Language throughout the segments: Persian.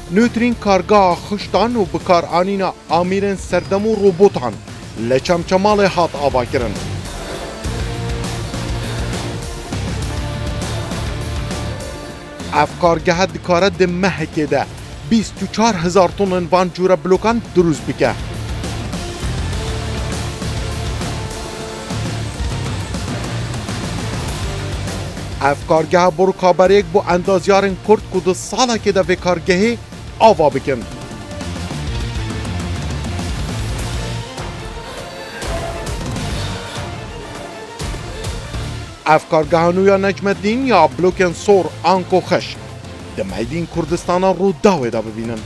نوترین کارگاه خشتان و بکارانینا آمیرن سردم و روبوتان لچمچمال هات آوا کرن. افکارگاه دکاره ده مهکه ده 24,000 تن وان جورا بلوکان دروز بکه. افکارگاه برو کابریک بو اندازیارن کرد کد سالا که ده و کارگاهی آوا بکن. افکارگاه یا نجم الدین یا بلوکن سور آنکو خش ده میدین کردستان رو داوی دا ببینن.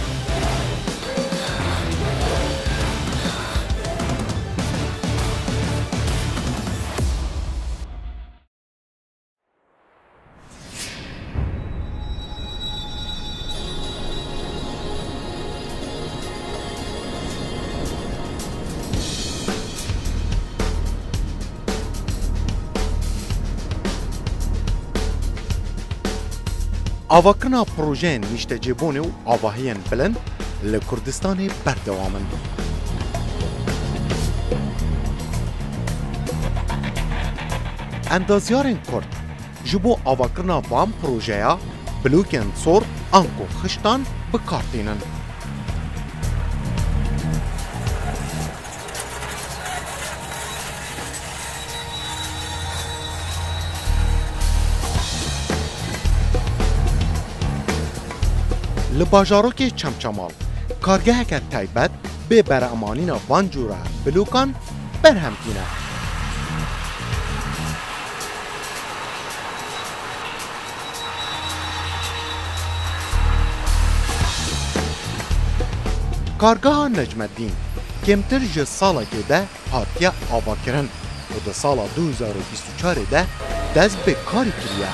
آواکنا پروژه نیشت جبونه و آواهین بلند لکردستان بردوامن. اندازیارن کرد جبو آواکنا وام پروژه ها بلوکن سور آنکو خشتان بکارتینن. لباجاروک چمچمال کارگاه که تایبت به برامانین وانجوره بلوکان برهم کینه. کارگاه نجم الدین کمتر جه سالا که ده هاتیه آوا کرن و ده سالا 2024 ده دست به کاری کریه.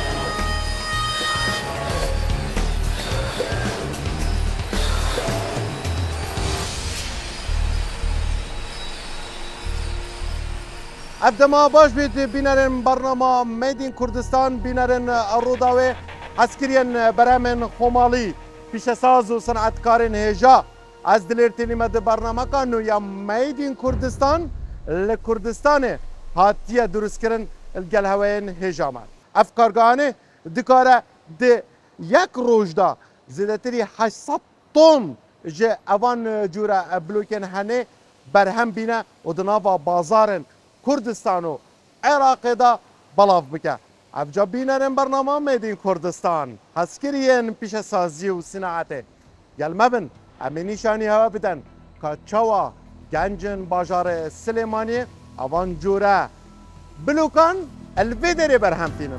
ابدما باش بید بینرن برنامه میدین کردستان بینرن روداوی عسکرین برامن خمالی پیشساز و صنعتکارن هجا از دلیر مد برنامه کانو یا میدین کردستان لکردستان هاتیه درست کرن الگلهوین هجامت افکارگاهانه دکاره ده یک روز دا زیدتری 800 تن جه اوان جورا بلوکن هنه برهم بینه و دناوا بازارن کردستان و عراق دا بلاف بکه. افجا بینرن برنامه میدین کردستان هسکرین پیش سازی و صناعته گلمه بن امی نشانی هوا بدن که چوا گنجن باجار سلیمانی اوان جوره بلوکان الویدری برهم تینن.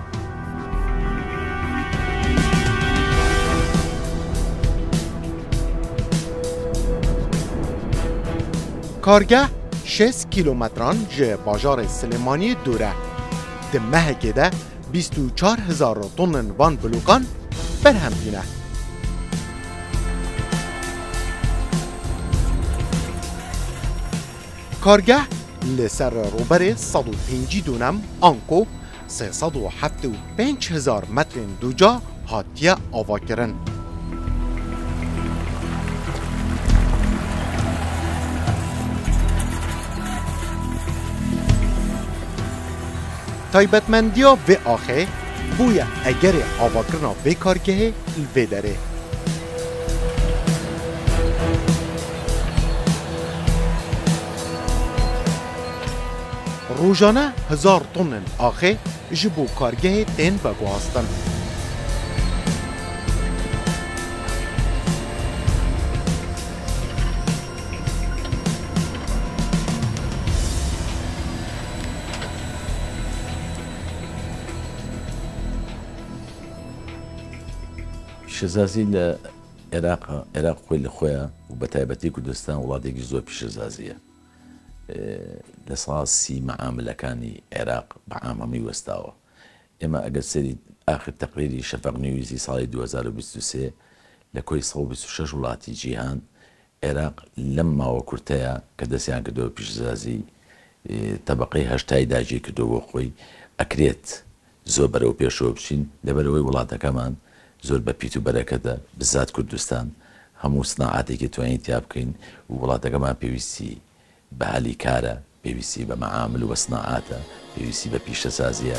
کارگاه 6 کیلومتران جه باجار سلیمانی دوره ده مهکه ده 24,000 تن وان بلوکان برهم دینه. کارگاه لسر روبر 105 دونم آنکو 375,000 متر دوجا هاتیه آوا کرن. تایبەتمەندیە وێ ئاخێ بووە ئەگەرێ ئاواکردنا وێ کارگەهێ لێ دەرێ. ڕۆژانە 1000 تن ئاخێ ji bo kargehê tên veguhastin. پیشەسازی لە عێراق خۆی لە خۆیان و بە تایبەتی کوردستان وڵاتێکی زۆر پیشەسازیە. لە ساڵ 30 مەعاملەکانی عێراق بە عامەمی وەستاوە. ئێمە ئەگەر سەری ئاخر تەقریری شەفەق نیویزی ساڵی 2023 لە کۆی 126 وڵاتی جیهان عێراق لەم ماوە کورتەیە کە دەستیان کردەوە پیشەسازی تەبەقەی هەشتای داگیر کردەوە بۆ خۆی ئەکرێت زۆر بەرەو پێشەوە بچین لەبەرەوەی وڵاتەکەمان زۆر بە پیت و بەرەکەتە بزات کوردستان هەموو سناعاتێکی توانین تیا بکەین و وڵاتەکەمان پێویستی بە هەلی کارە، پێویستی بە مەعامل و بە سناعاتە، پێویستی بە پیشەسازیە.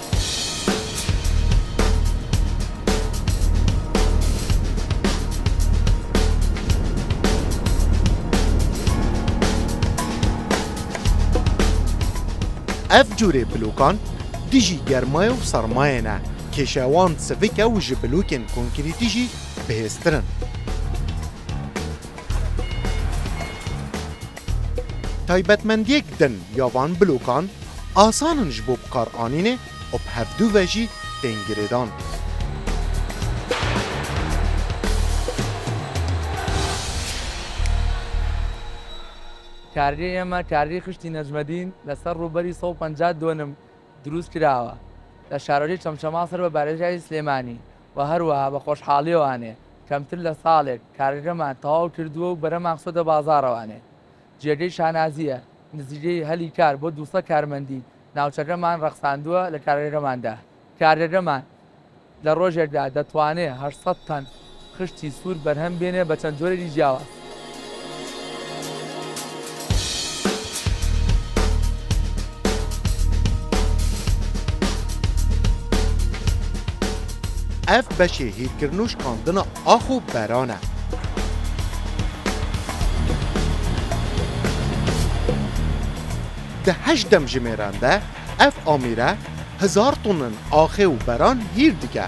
اف جوره بلوکان دیجی گرمای و سرمایه نه کشوان سویکه و جبلوکن کنکریتی جی بهسترن. تایبەتمەندیەک دن یاوان بلوکان ئاسانن ji بۆ بکارانînê û bi hevdû ve jî tên girêdan. کاری ئێمە کاری خشتی نەجمەدین لەسەر ڕووبەری 150 دۆنم دروست کراوە لە شارۆچی چەمچەماسەر بە بارێژای سلێمانی و هەروەها بە خۆشحاڵیەوانێ کەمتر لە ساڵێک کارەکەمان تەواو کردووە و بەرەمان خسۆتە بازاڕەوانێ. جێگەی شانازیە نزیکەی هەلی کار بۆ 200 کارمەندی ناوچەکەمان ڕەخساندووە لە کارەکەماندا. کارەکەمان لە ڕۆژێکدا دەتوانێت 800 تەن خشتی سوور بەرهەم بێنێ بە چەند جۆرێکی جیاواز. ev beşê hîrkirin û şikandina ax û beran e. Di heşdem jimêran de ev amîre 1000 tonin axê û beran hîr dike.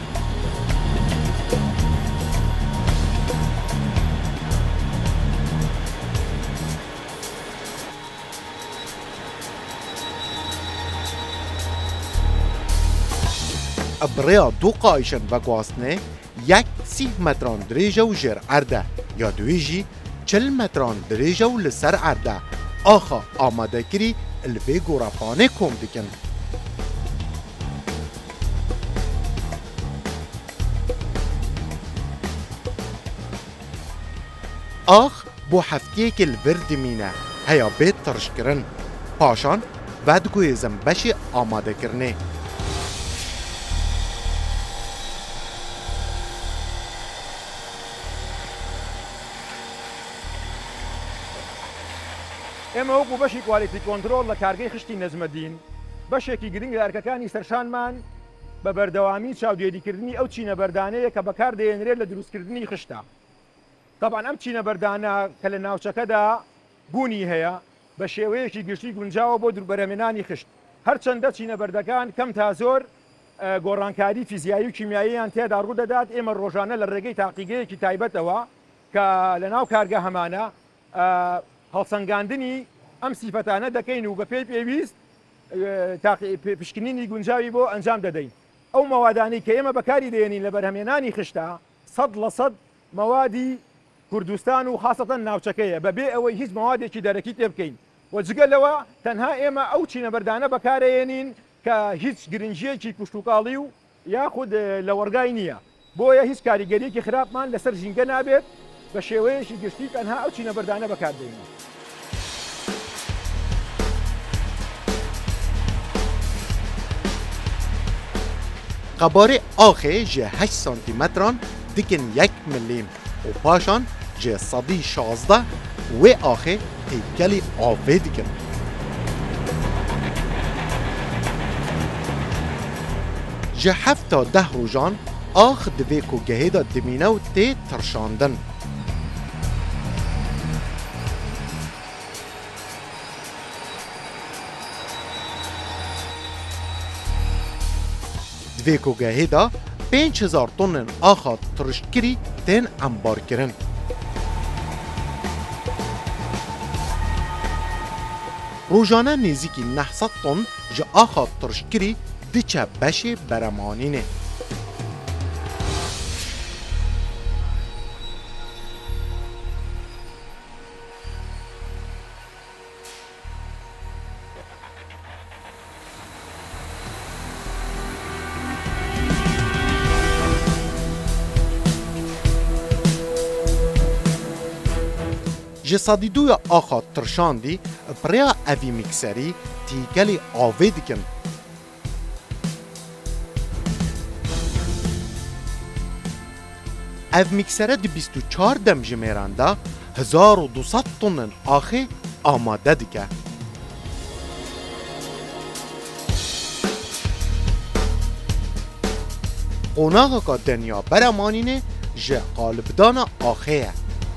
بریا دو قایشن بگواستنه 30 متران دریجه و جر عرده یا دویجی 40 متران دریجه و لسر عرده آخا آماده کری الوی گوراپانه کم دکن. آخ بو هفتیه که الور دمینه هیا بیت ترش کرن پاشان ودگوی زنبشی آماده کرنه. ئێمە وەکو بەشی کوالیتی کۆنترۆل لە کارگەی خشتی نەجمەدین بەشێکی گرنگ لە ئەرکەکانی سەرشانمان بە بەردەوامی چاودێریکردنی ئەو چینە بەردانەیە کە بەکار دێنرێت لە دروستکردنی خشتە. طبعاً ئەم چینە بەردانە کە لە ناوچەکەدا بوونی هەیە بە شێوەیەکی گشتی گونجاوە بۆ دووربەرهێنانی خشت. هەرچەندە چینە بەردەکان کەم تا زۆر گۆڕانکاری فیزیایی و کیمیاییان تێدا ڕوو دەدات، ئێمە ڕۆژانە لە ڕێگەی تاقیگەیەکی تایبەتەوە کە لە ناو کارگە هەمانە هەڵسەنگاندنی ئەم سیفەتانە دەکەین و بە پێی پێویست پشکنینی گونجاوی بۆ ئەنجام دەدەین. ئەو مەوادانی کە ئێمە بەکاری دێنین لە بەرهەمێنانی خشتە 100% مەوادی کوردستان و خاصەتەن ناوچەکەیە بەبێ ئەوەی هیچ مەوادێکی دەرەکی تێ بکەین و جگەلەوە تەنها ئێمە ئەو چینە بەردانە بەکارێنین کە هیچ گرنگیەکی کوشتوکاڵی و یاخود لە وەرگای نییە، بۆیە هیچ کاریگەریەکی خراپمان لەسەر ژینگە نابێت بە شێوەیەکی گشتی تەنها ئەو چینە بەردانە بەکاردێنین. قبار آخه جه 8 سانتیمتران دکن 1 ملیم و پاشان جه 116 و آخه تیکلی آوه دکن. جه 7 تا 10 روزان آخ دوی کو گهیدا دمینه و تی ترشاندن. دوی کو گهیدا 5000 تن آخا ترشکری تین انبار کرن. روزانه نزدیکی 900 تن جه آخا ترشکری دیچه بشه برمانینه. جسادی دوی آخا ترشاندی بریا اوی میکسری تیگلی آوه دکن. ev miksere di 24 demjimêran da 1200 tonin axê amade dike. Qonaxeka Denya Beremanînê ji qalibdana axê ye.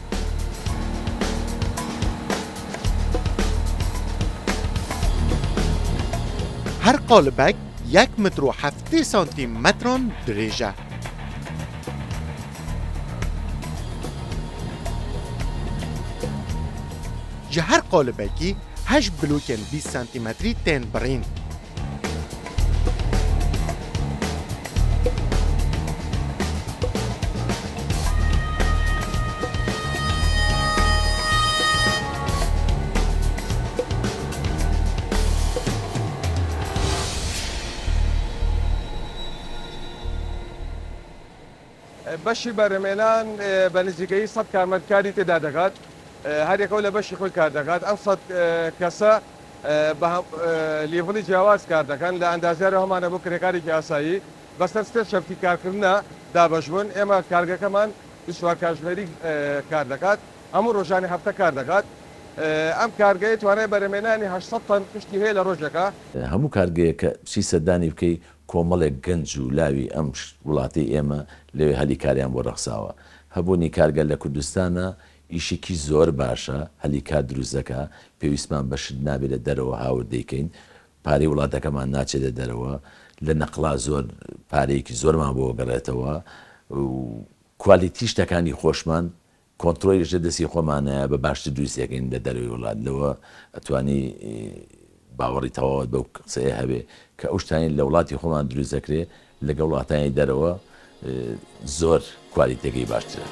Her qalibek 1 metr û 7 santimetran dirêj e. Ji her qalibekî 8 blokên 20 santimetrî tên birîn. بەشی بەرهەمێنان بە نزیکەی 100 کارمەندکاری تێدا دەگات هەرێکەوە لە بەشی خۆی کار دەکات ئەم 100 کەسە لیڤڵی جیاواز کار دەکەن لە ئەندازیارە هەمانە بۆ کرێکارێکی ئاسایی بەسەر سێ شەفتی کارکردنە دابەشبوون ئێمە کارگەکەمان 24 کاتژمێری کار دەکات هەموو ڕۆژانی هەفتە کار دەکات ئەم کارگەی توانای بەرهەمێنانی 800 تن پشتی هەیە لە ڕۆژەکە هەموو کارگەیەکە چی سەردانی بکەی کۆمەڵێک گەنج و لاوی ئەم وڵاتی ئێمە لەوێ هەلی کاریان بۆ ڕەخساوە هەبوونی کارگەر لە کوردستانە ئیشێکی زۆر باشە هەلی کار دروستەکە پێویستمان بەشت نابێت لە دەرەوە هاور دەیکەین پارەی وڵاتەکەمان ناچێتە دەرەوە لە نەقلا زۆر پارەیەکی زۆرمان بۆ گەڕێتەوە کوالیتی شتەکانی خۆشمان کۆنتترۆلیشە دەستی خۆمانەیە بە باشتر دروستەکەین لە دەروی وڵات لەوە ئەتوانی باوەڕی تەواوت بەو قسەیە هەبێ کە ئەو شتانی لە وڵاتی خۆمان دروست دەکرێت لەگە وڵاتانی دەرەوە زۆر کوالیتەکەی باشترە.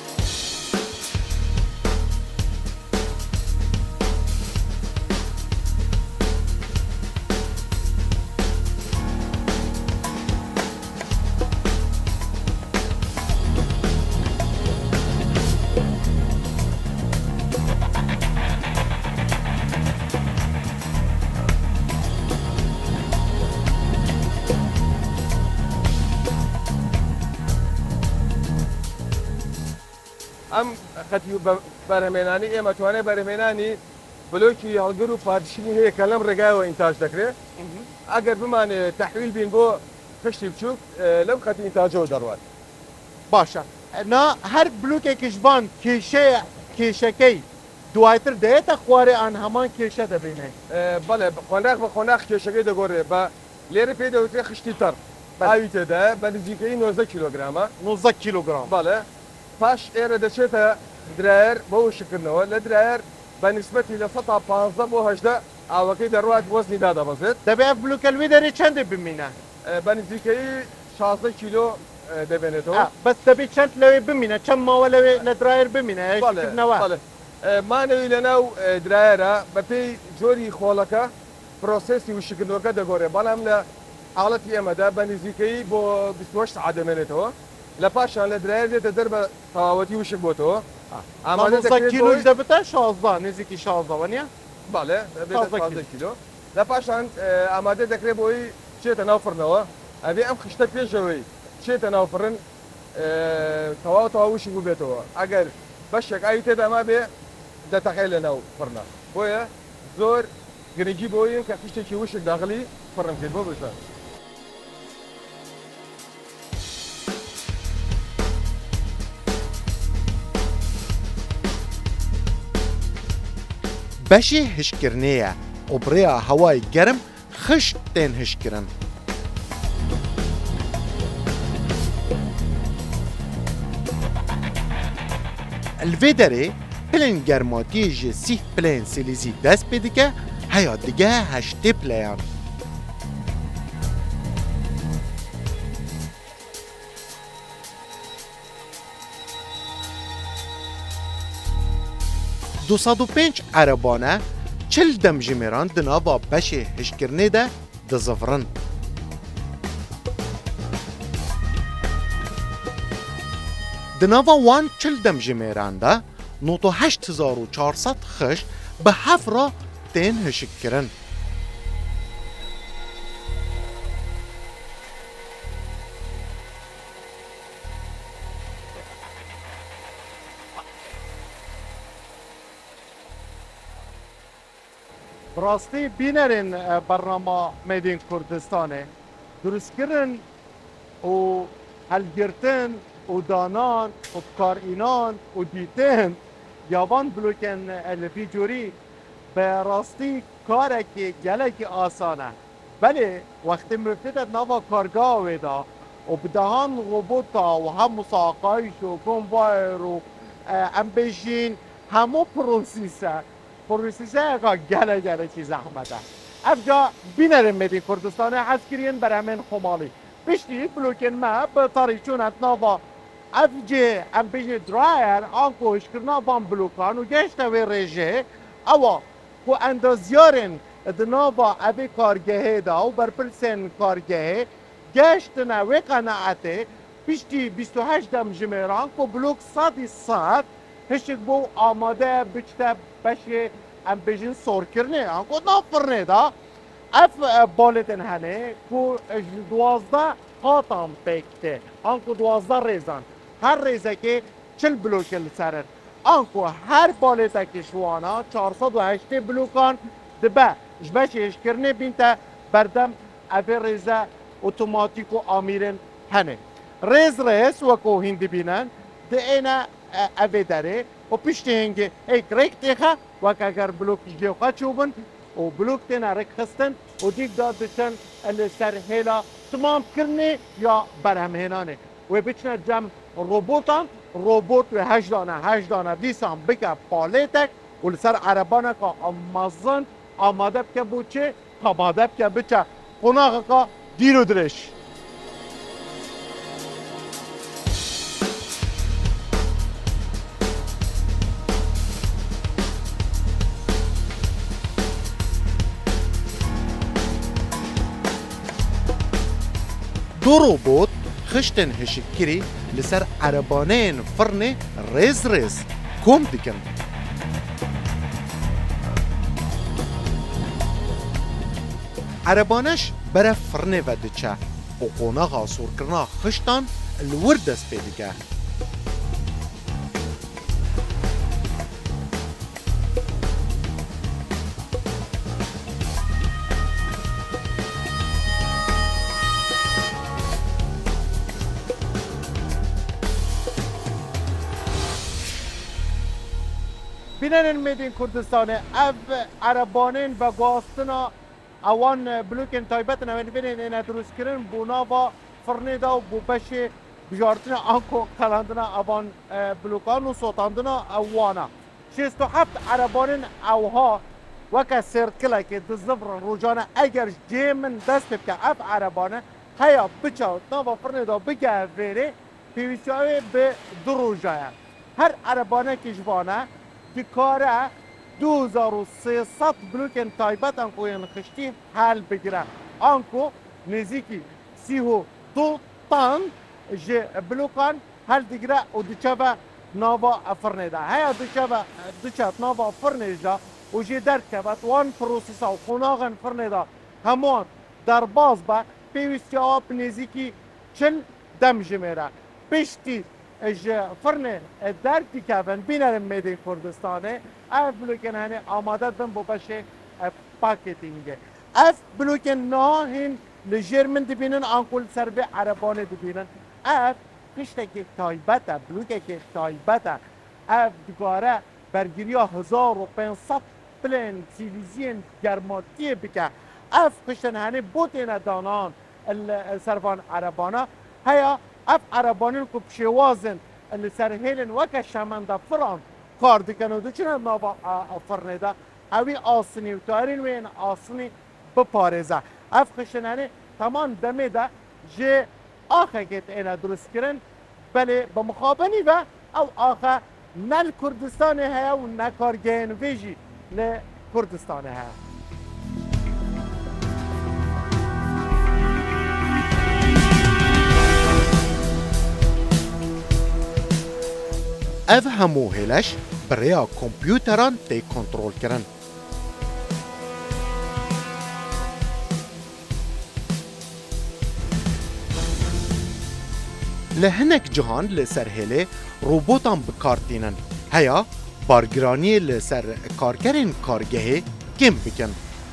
ئەم خەتی بەرهەمێنانی ئێمە توانای بەرهەمێنانی بلۆکی هەڵگر و پادشنی هەیە کە لەم ڕێگایەوە ئینتاژ دەکرێت ئەگەر بمانێت تەحویل بین بۆ خشتی بچووک لەم خەتی ئینتاژەوە دەڕوات باشە نا هەر بلوکێکیش بان کێشەکەی دوایتر دەیێتە خوارێ ئان هەمان کێشە دەبینێ بەڵێ خۆناق بە خۆناق کێشەکەی دەگۆڕێ بە لێرە پێی دەوترێت خشتی تەڕ ئاوی تێدایە بە نزیکەی 90 کیلۆگرامە 90 کیلوگرام بەڵێ پاش ئێرە دەچێتە درایر بۆ وشکردنەوە لە درایر بە نسبەتی لە 15 بۆ 18 ئاوەکەی دەڕوات وەزنی دادەبەزێت دەبێت بلوکەلوی دەرێ چەندێ بمینە بە نزیکەی 16 کیلۆ دەبێنێتەوە بەس دەبێت چەند لەوێ بمینە چەند ماوە لەوێ لە درایر بمینەوە مانەوی لەناو درایرە بە پێی جۆری خۆڵەکە پرۆسسی وشکردنەوەکە دەگۆڕێ بەڵام لە حاڵەتی ئێمەدا بە نزیکەی بۆ 28 سعات دەمێنێتەوە لە پاشان لە درایر دێتە دەر بە تەواوەتی وشک بۆتەوە کیلۆش دەبێتە 16 نزیکی 16 نیە باڵێ کیلۆ لە پاشان ئامادە دەکرێت بۆی چێتە ناوفڕنەوە ئەبێ ئەم خشتە پێشەوەی چێتە ناوفڕن تەواو تەواوشی بوو بێتەوە ئەگەر بەشێک ئاوی تێداما بێ دەتەقێ لە ناو فڕنە بۆیە زۆر گرنگی بۆیین کە خشتێکی وشک داخلی فڕن کرد بۆ بشە بەشی هشکردنەیە ئۆبرەیە هەوای گەرم خشت تێن هشکردن الوێ دەرێ پلên گەرماتiyê ji 30 plên Selîzî dest pê dike heya dige 8 pleyan. دو سەد و پێنج عەرەبانە چل demjimêran di nava beşê hişkirinê de dizivrin. Di nava wan çil demjimêran de 98,400 xişt bi hevra tên hişikkirin. براستی بینرین برنامه میدین کردستانه درست کردن و هلگرتن و دانان و کارینان و دیتن یابان بلوکن الفی جوری به راستی کاره که گلک آسانه بله وقتی مفتد نوا کارگاه ویدا و بدهان روبوتا و هم مساقایش و کنوایر و امبیشین همو پروسیسه اگه گله چیز احمده افجا بینرم میدین کردستانه حس کرین بر همین خمالی بشتی بلوکن ما به طریقونت نوا افجه امبیش درایر آنکو اشکرنا بان بلوکان و گشت و رژه اوا کو اندازیارن دنابا اوی کارگهه دا و برپلسن کارگهه گشتنا و قناعته پشتی 28 دم جمیران کو بلوک صد هشک بو آماده بچته بشه ام بیشین سور کرنه آنکو نافرنه دا اف بالتن هنه کو 12 خاتم پکته آنکو 12 ریزان هر ریزه که 40 بلوکل سرن آنکو هر بالته که شوانا 408 بلوکان دبه جبشش کرنه بینته بردم اوی ریزه اتوماتیک و آمیرن هنه ریز وکو هندی بینن ده اینا اوی داره و پشتی هنگه ایک ریک تیخه وک اگر بلوک جیوخه چوبن و بلوک تینا ریک خستن و دیگ دادشن اللي سر هیلا تمام کرنه یا برهم هنانه و بچنه جم روبوت و 8 دانه دیسان بکه پالیتک و لسر عربانه که مزن آماده بکه بوچه آماده بکه بچه قناغه که دیرو درش دو روبوت خشتن هشکری لسر عربانین فرن ریز کم دیکن عربانش بره فرن و دچه و قوناغا سور کرنا خشتان الور دست پیدگه بینن میدین کردستانه اف عربانین و گواستنا اوان بلوکن تایبت نوین بینن اینا دروست کرن بونا و فرنیدا و بوبش بجارتنا آنکو کلاندنا اوان بلوکان و سوتاندنا اوانا 67 عربانین اوها وکا سرکله که دزفر روجانه اگر جیمن دست بکه اف عربانه هیا بچاوت نوا فرنیدا بگه ویره پیویسیاوی به دو روجایه هر عربانه کشبانه دکاره 2300 بلوکن تایبت انکوین خشتی حل بگیره آنکو نزیکی 32 تن جه بلوکان حل دیگره و دچه ناوا فرنیده هیا دچه ناوا فرنیده و جه درکبت وان پروسیسا و خوناغن فرنیده همون در باز با پیوستی آب نزیکی 40 دم جمیره پشتی فرن در دیکن بینرم میدین کردستانه اف بلوکن هنه آماده دن بو بشه پاکتینگه اف بلوکن نا هن لجرمن دبینن آنکل سر به عربانه دبینن اف کشته که تایبته بلوکه که تایبته اف دگاره برگیری 1500 پلن سیلیزین گرماتی بکه اف کشتن هنه بوتین دانان سرفان عربانه هیا اف عربانین کو پشوازن اللي سر هیلن وکه شمنده فران کار دکنو دو چنه نابا فرنیده اوی آسنی و تارین وین آسنی بپارزه اف خشنانه تمام دمه ده جه آخه گیت اینا درست کرن بله بمخابنی و او آخه نل کردستانه هیا و نکارگین ویجی نه کردستانه هیا اف همو هلش برای کامپیوتران تی کنترل کرن لهنک جهان لسر هله روبوتان بکارتینن هیا بارگرانی لسر کارکرین کارگه کم بکن.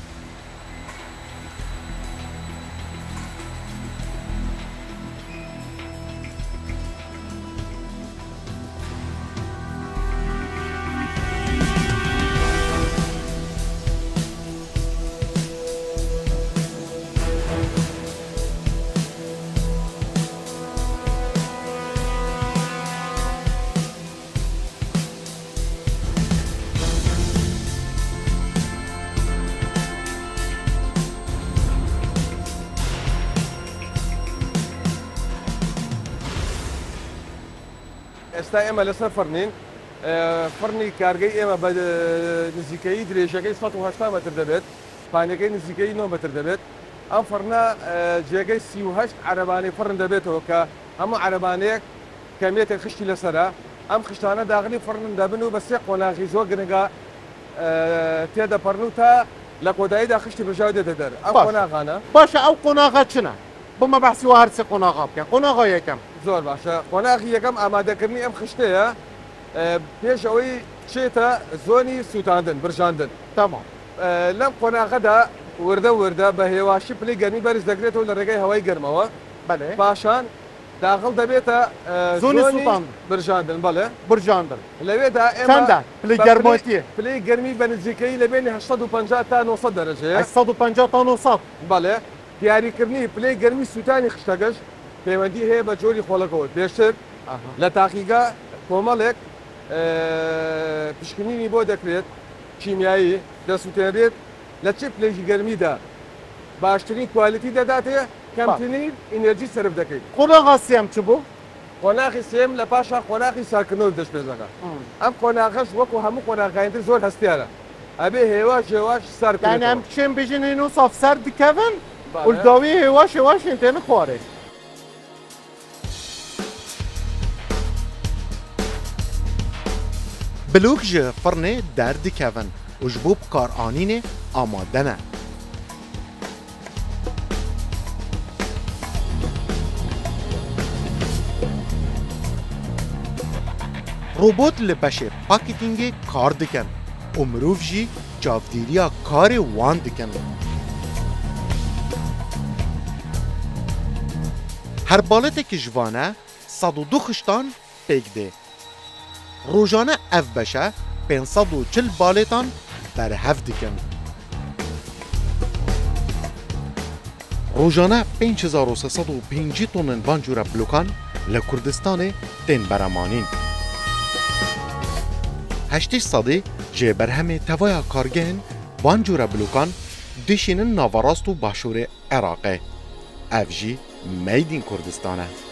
ئێستا ئێمە لەسەر فەرنین فەرنی کارگەی ئێمە بە نزیکەی درێژەکەی 180 متر دەبێت پانەکەی نزیکەی 9 متر دەبێت ئەم فەرنە جێگەی 38 عەرەبانەی فەرن دەبێتەوە کە هەموو عەرەبانەیەک کەمێتێک خشتی لەسەرە ئەم خشتانە داغلی فەرن دەبن و بە سێ قۆناغی زۆر گرنگە تێدەپەڕن و تا لە کۆداییدا خشتی بژاو دێتە دەر ئەم قۆناغانە باشە ئەو قۆناغە چنە؟ بمە بەحسی وە هەر سێ قۆناغا بکەن. قۆناغا یەکەم زۆر باشە قۆناغی یەکەم ئامادەکردنی ئەم خشتەیە پێش ئەوەی چێتە زۆنی سووتاندن برژاندن. تەمام. لەم قۆناغەدا وردە بە هێواشی پلی گەرمی بەرز دەگرێتەوە لە ڕێگەی هەوای گەرمەوە بەڵێ پاشان داخڵ دەبێتە زۆنی سووتاندن برژاندن بەڵێ برژاندن. لەوێدا چەندە پلی گەرمۆتیە؟ پلی گەرمی بە نزیکەی لە بینی 850 تا 900 دەرەجەیە 850 تا 900 بەڵێ دیاریکردنی پلی گەرمی سووتانی خشتەکەش پەیوەندی هەیە بە جۆری خۆڵەکەەوە پێشتر لە تاقیگا کۆمەڵێک پشکنینی بۆ دەکرێت کیمیایی دەسووتێنرێت لە چه پلێکی گەرمیدا باشترین کوالیتی دەداتەیە کەمترین ئینەرژی سرف دەکەیت. قۆناغا سێم چ بوو؟ قۆناغی سێم لە پاشا قۆناغی ساکردنەوە دەستپێزەکە ئەم قۆناغەش وەکو هەموو قۆناغایتر زۆر هەستیارە ئەبێ هێواش هێواش سارکردن. یعنی ئەم بچێن بژین هێن و سافسەر دکەون ولداوی هێواش هێواشین تێنە خوارێ. بلوک ji firnê derdikevin û ji bo bikaranînê amade ne. Robot li beşê pakêtingê kar dikin û mirov jî çavdîriya karê wan dikin. Her baletekî ji vane 102 xiştan pêk dê. Rojane ev beşe 540 balêtan berhev dikin. Rojane 5350 tonin bancûra blokan li Kurdistanê tên beremanîn. 80 sadê ji berhemê tevaya kargehên bancûra blokan dişînin navarast û başûrê Iraqê. Ev jî Made in Kurdistan e.